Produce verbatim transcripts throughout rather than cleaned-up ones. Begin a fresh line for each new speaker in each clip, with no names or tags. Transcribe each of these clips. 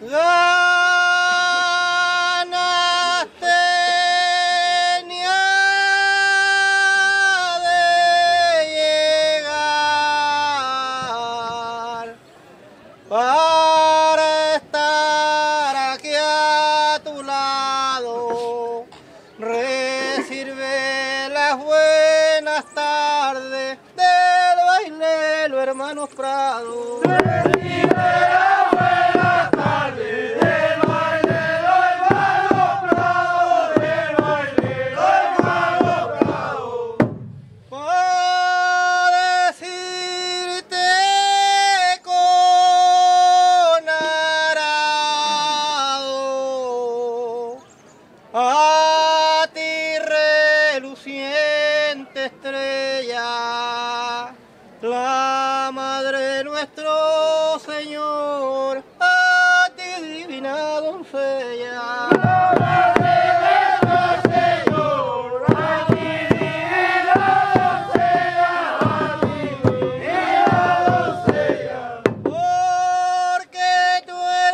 ganas tenía de llegar para estar aquí a tu lado. Recibe las buenas tardes del baile, los hermanos Prado.
Recibe las buenas tardes del baile, los hermanos Prado, del baile, los hermanos Prado.
Para decirte con arado a ti, reluciente estrella, la madre de nuestro Señor, a ti, divina doncella.
La madre de nuestro Señor, a ti divina doncella, a ti divina doncella.
Porque tú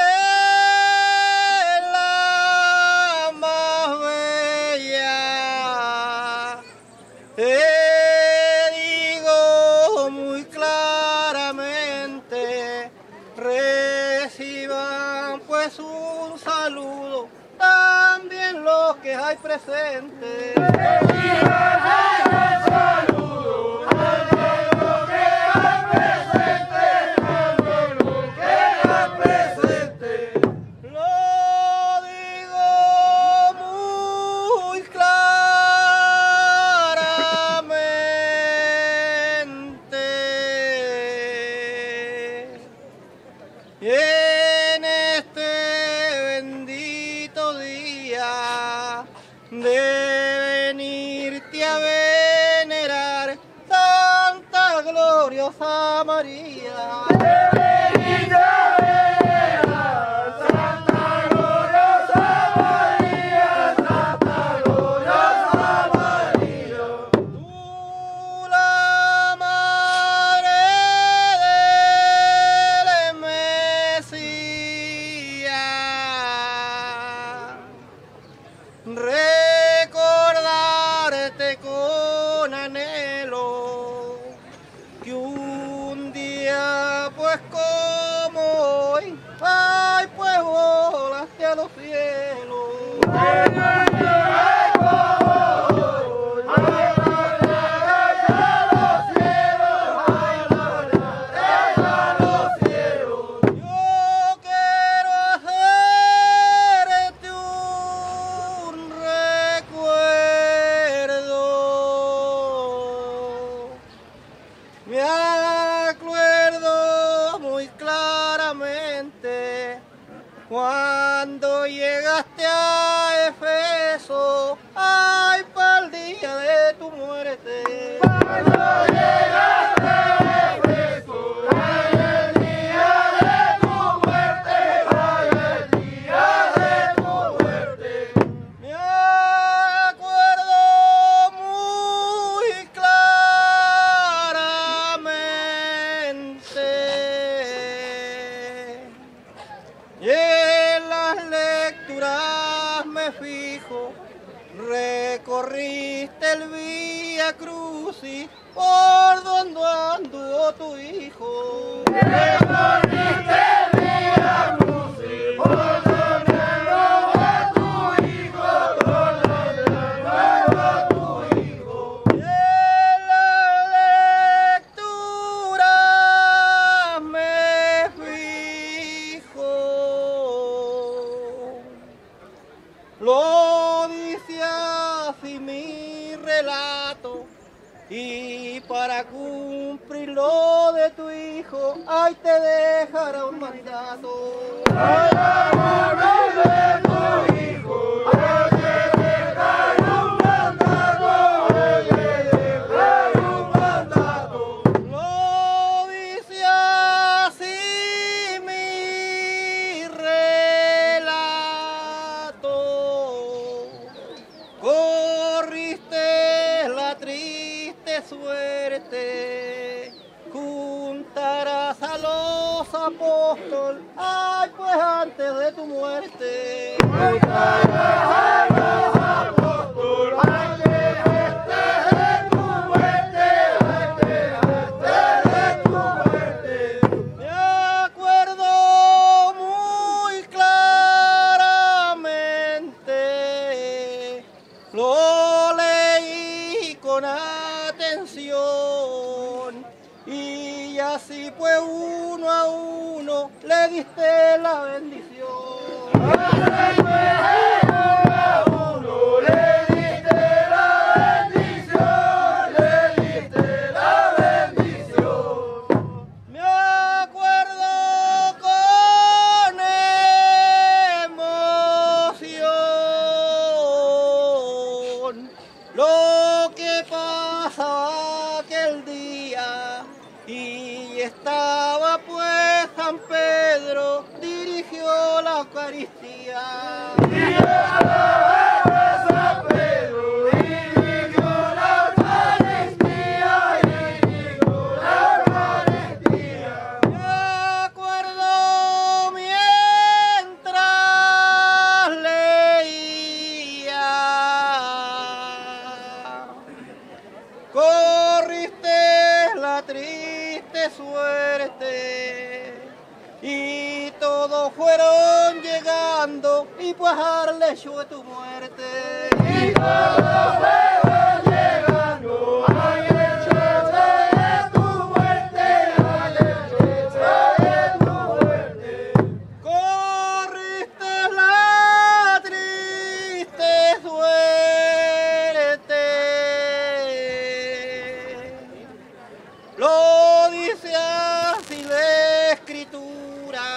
eres la más bella. Te digo muy claramente, reciban pues un saludo también los que hay presentes.
Reciban el saludo, también los que hay presentes, también los que hay presentes.
Lo digo muy claramente. Y en este bendito día de venirte a venerar, Santa gloriosa María.
Benita Vera, Santa gloriosa María, Santa gloriosa María.
Tú, la madre del Mesías, recordarte con anhelo que un día pues como hoy, ay, pues volaste a los cielos. Yo quiero hacerte un recuerdo. Me acuerdo muy claramente cuando llegaste a Efeso, ay, para el día de tu muerte.
Cuando llegaste a Efeso, ay, el día de tu muerte, ay, el día de tu muerte.
Me acuerdo muy claramente, y en las lecturas me fijo, recorriste el Vía Crucis por donde anduvo tu hijo.
Recorriste el Vía Crucis, por donde andaba tu hijo, por donde andaba tu hijo.
Y en las lecturas me fijo, lo dice así mi relato, y para cumplirlo de tu hijo, ay, te dejará un mandato.
Al amor de tu hijo, ay, te dejará un mandato, ay, te dejará un mandato.
Lo dice así mi relato. Corriste la triste suerte, juntarás a los los apóstoles, ay pues antes de tu muerte. Me acuerdo muy claramente, lo leí con atención y así pues uno a uno le diste la bendición. Me acuerdo con emoción lo que pasaba aquel día y estaba pues San Pedro, dirigió la Eucaristía. Me acuerdo mientras leía, corriste la triste suerte y todos fueron llegando y pues al lecho de tu muerte. Y todos fueron llegando al lecho de tu muerte, al lecho de tu muerte. Corriste la triste suerte, lo dice así la Escritura,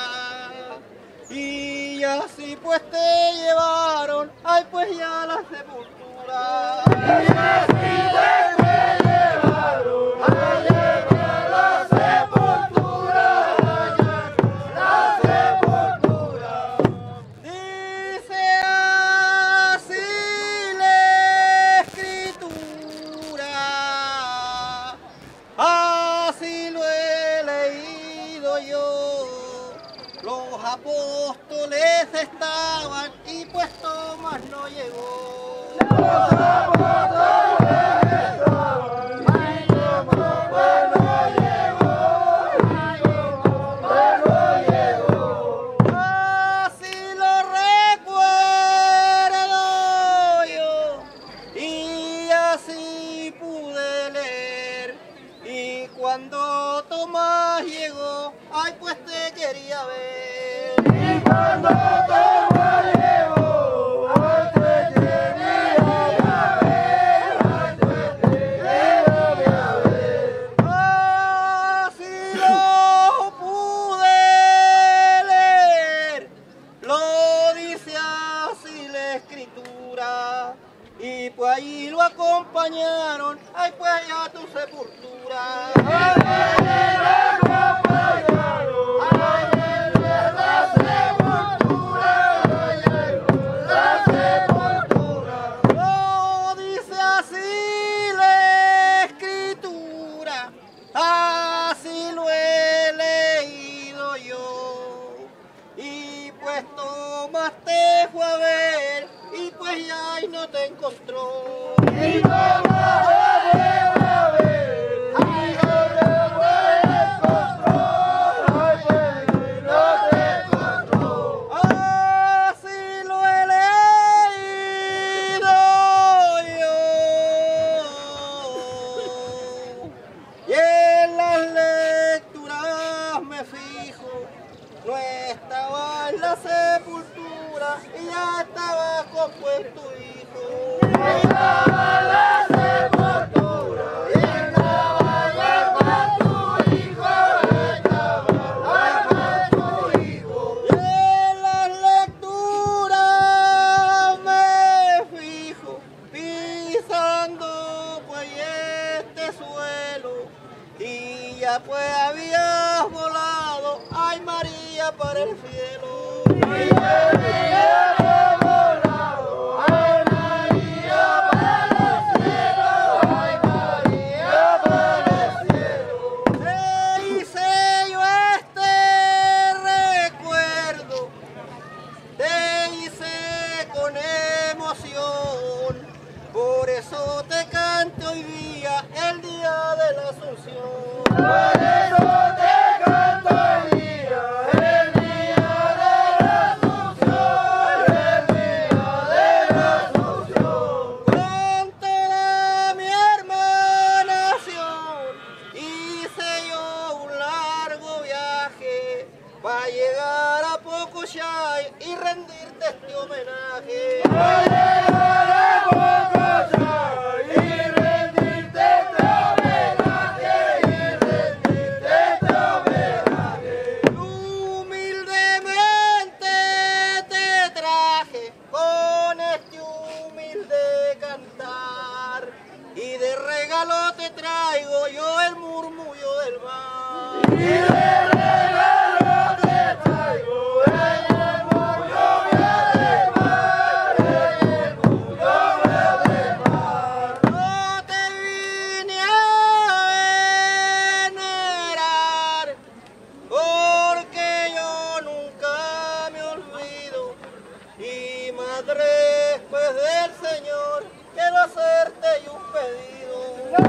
y así pues te llevaron, ay pues ya a la sepultura. Y así pues te llevaron, ay a la sepultura, ay a la sepultura. Dice así la Escritura, así lo he leído yo. Los apóstoles estaban y pues Tomás no llegó. Los apóstoles estaban y Tomás pues no llegó. Tomás no llegó. Así lo recuerdo yo y así pude leer. Y cuando Tomás llegó, ay pues te quería ver. Y cuando Tomás llegó, ay te quería ver, ay te quería ver. Así lo pude leer, lo dice así la Escritura. Y pues allí lo acompañaron, ay pues allá a tu sepultura. Ay, lo acompañaron, ay, la sepultura, ay, la sepultura. Lo dice así la Escritura, así lo he leído yo. Y pues Tomás te fue a ver y pues ya ahí no te encontró. Y Tomás te fue a ver, ay, no te encontró, ay, pues no te encontró. Así lo he leído yo. Y en las lecturas me fijo, no estaba en la sepultura y ya estaba compuesto hijo. Estaba en la sepultura y estaba ya con tu hijo, estaba ya con tu hijo. Y en las lecturas me fijo, pisando pues este suelo y ya pues habías volado, ay María, para el cielo. Y había volado, ay María, para el cielo, ay María, para el cielo. Te hice yo este para llegar a Pocochay y rendirte este homenaje.
Pa' llegar a Pocochay y rendirte este homenaje, y rendirte este homenaje.
Humildemente te traje con este humilde cantar, y de regalo te traigo yo el murmullo del mar.
Y de regalo te traigo el murmullo del mar, el murmullo del mar.
No te vine a venerar, porque yo nunca me olvido, y madre pues del Señor quiero hacerte yo un pedido.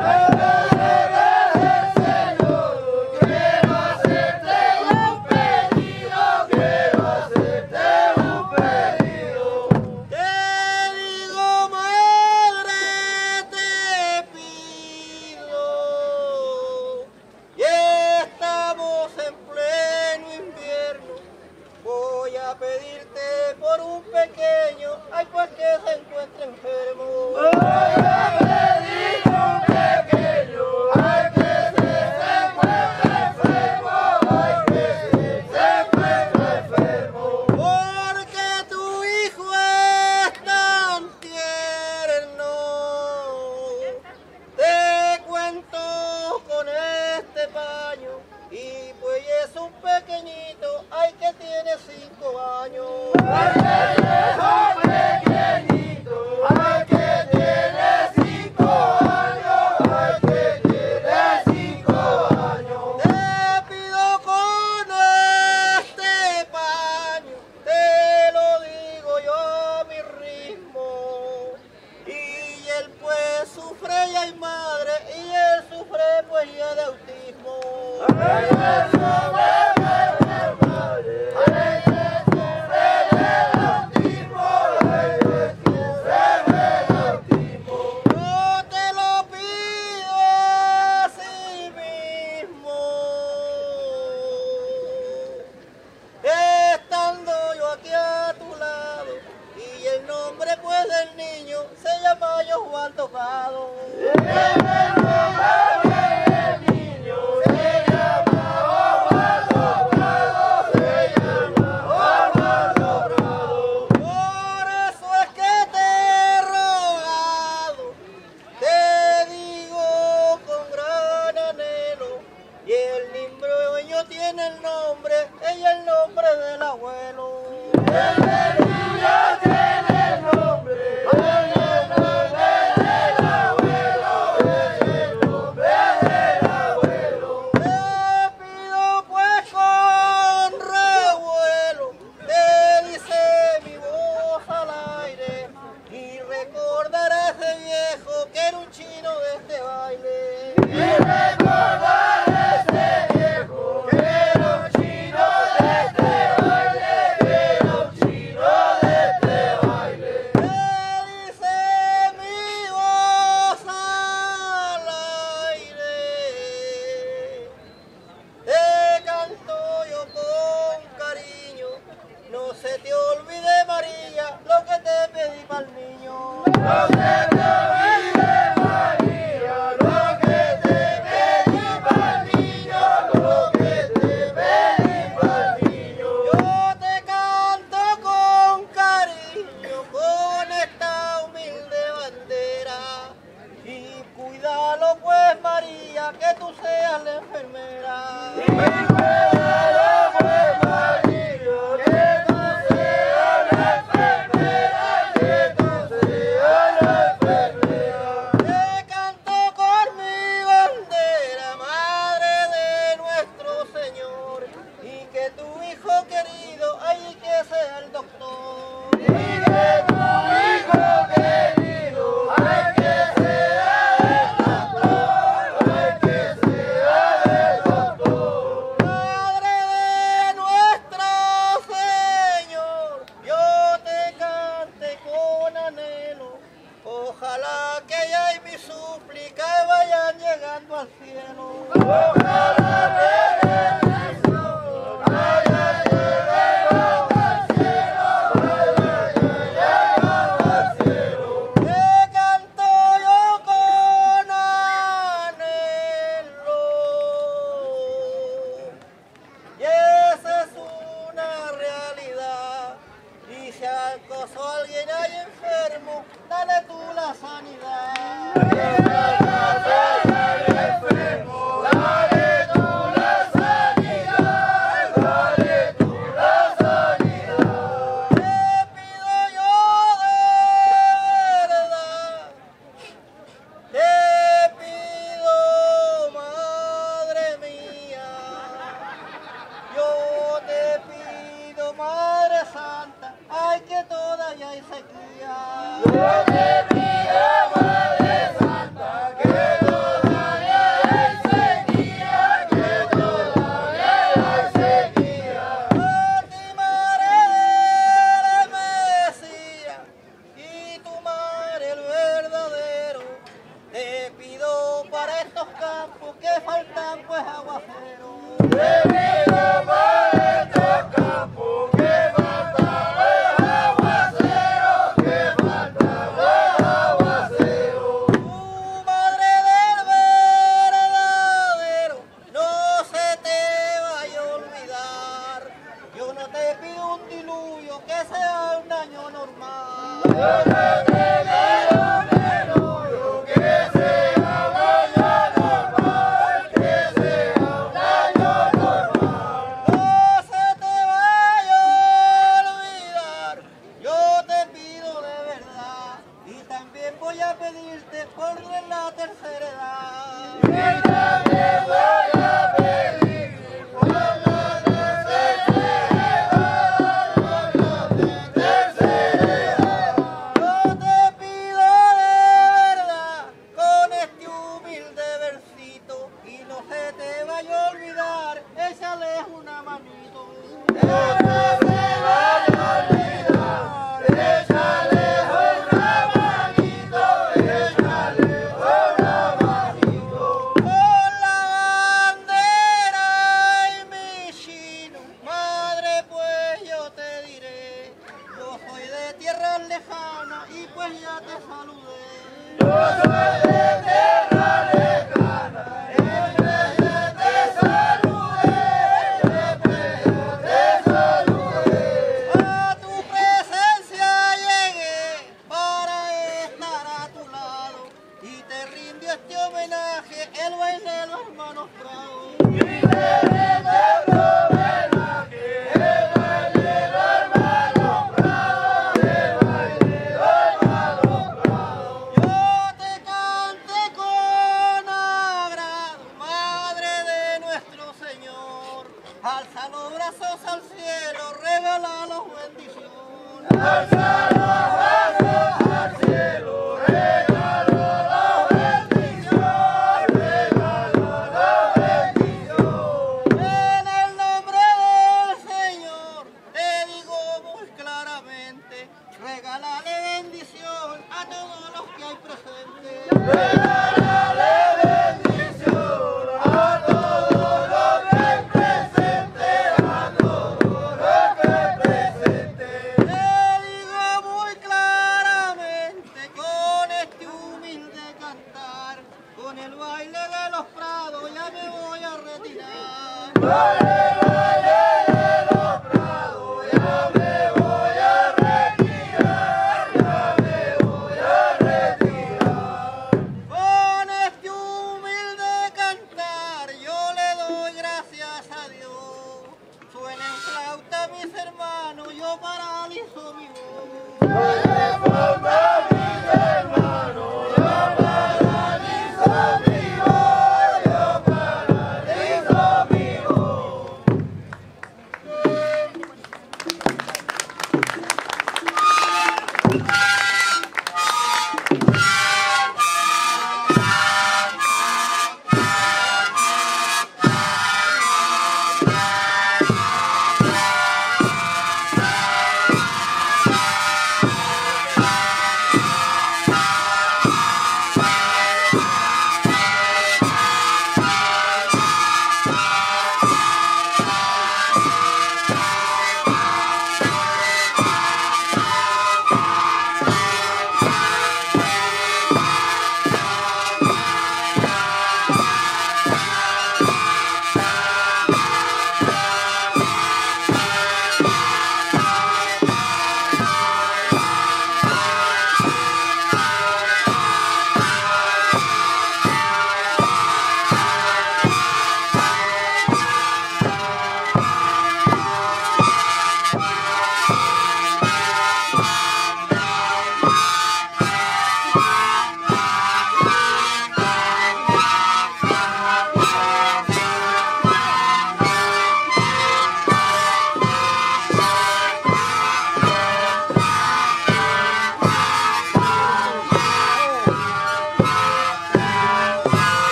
Pedirte por un pequeño, ay pues que se encuentre enfermo.
Voy a pedir un pequeño, ay que se encuentre enfermo, ay que se encuentre enfermo.
Porque tu hijo es tan tierno, te cuento con este paño, y pues es un pequeñito, ay que tiene cinco años.
Ay que es un pequeñito, ay que tiene cinco años, ay que tiene cinco años.
Te pido con este paño, te lo digo yo a mi ritmo, y él pues sufre ya y madre, y él sufre pues ya de autismo.
Ay que sufre de madre, ay que sufre de autismo, ay que sufre de autismo.
Yo te lo pido así mismo, estando yo aquí a tu lado, y el nombre pues del niño se llama Juan Tocado.
El nombre del niño se llama Osvaldo Prado, se llama Osvaldo Prado.
Por eso es que te he rogado, te digo con gran anhelo, y el niño tiene el nombre, y el nombre del abuelo.
El niño tiene el nombre, el nombre del abuelo, el nombre del abuelo.
Te pido pues con revuelo, te dice mi voz al aire, y recordarás ese viejo que era un chino de este baile.
Y recordar ese viejo que era un chino de este baile, que era un chino de este baile.
Te dice mi voz al aire, te canto yo con cariño, no se te olvide María lo que te pedí para el niño.
No se te olvide María, lo que te pedí para el niño, lo que te pedí para el niño.
Yo te canto con cariño, con esta humilde bandera, y cuídalo pues María, que tú seas la enfermera.
Y cuídalo pues María, que tú seas la enfermera, que tú seas la enfermera.
Te canto con mi bandera, madre de nuestro Señor, y que tu hijo querido, ay que sea el doctor.
Y que tu hijo querido, ay que sea el doctor, ay que sea el doctor.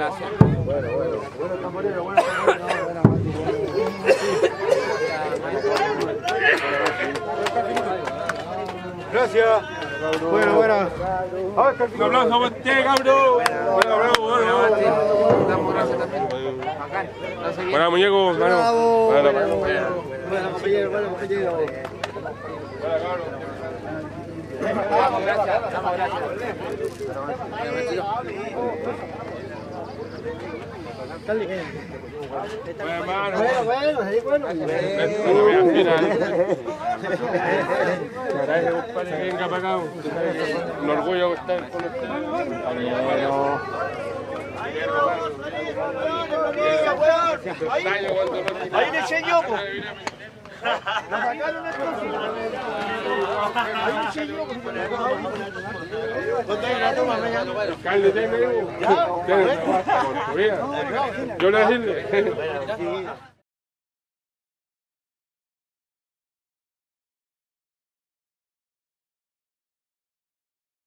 gracias.
Bueno, bueno. Bueno, camarero, bueno, camarero. Gracias. Bueno, bueno.
Un aplauso para usted, cabrón. Bueno, bravo, bueno.
Damos gracias también. Bacán.
Buena, muñeco.
Bravo.
Bueno,
Bueno, bueno, compañero, bueno, compañero.
Damos gracias. Damos gracias.
hermano.
Bueno, bueno, sí, bueno.
Venga para acá. Un orgullo estar con ustedes.
Ahí le enseñó, po.
Yo le decirle.